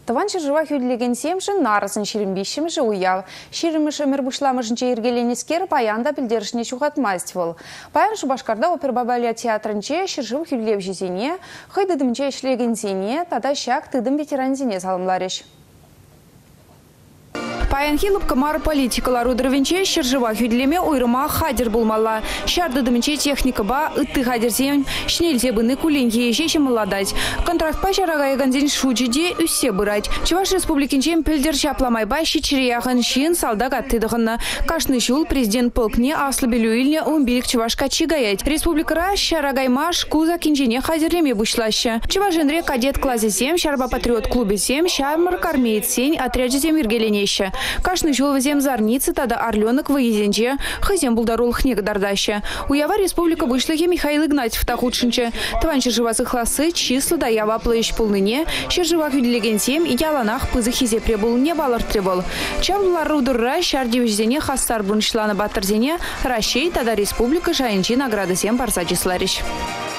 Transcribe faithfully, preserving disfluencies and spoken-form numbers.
Таван жыва хүллеген семшін нарысын шерімбешімші уяв. Шеріміш өмір бұшламышынче ергеленескер паянда білдерішіне шуғатмаст бол. Паян Шубашкарда опербабалия театрынче шыржыв хүллев жезене, хыйдыдымче ішлеген зене, тада шак тыдым ветеран зене салымларыш. Паян хилып камар политикалар удырвенче шыржыва хүдлеме ойрыма хадер булмалла. Шардыдымче техника ба ытты хадерсен шнельзе быны куленье ежеше молодать. Контракт па шарага еганден шуджиде үссе бырать. Чуваш республикинче пельдер шапламай ба шичирияхын шин салдак аттыдыхынна. Кашны шул президент полкне аслабелю илне умбирик чувашка чигаять. Республикара шарагайма шкуза кинжене хадерлеме бушлаща. Чувашенре кадет классе семь, шарба патриот клубе семь, шармар кармеет сень, отряде зем иргеленеща. Кашны жол зем зарницы, тада орленок выезенче, хазем булдарул хнег дардаща. Уява республика вышлахе Михаил Игнатьев тахудшинче. Тванче живасы классы, числа да ява плащ полныне, щержива хүделеген сем, и яланах пызыхизе пребыл не балар требол. Чавлар рудурра, щардивжзене хастар буншлана батарзене, ращей, тада республика шайынчи награды сем барса числарищ.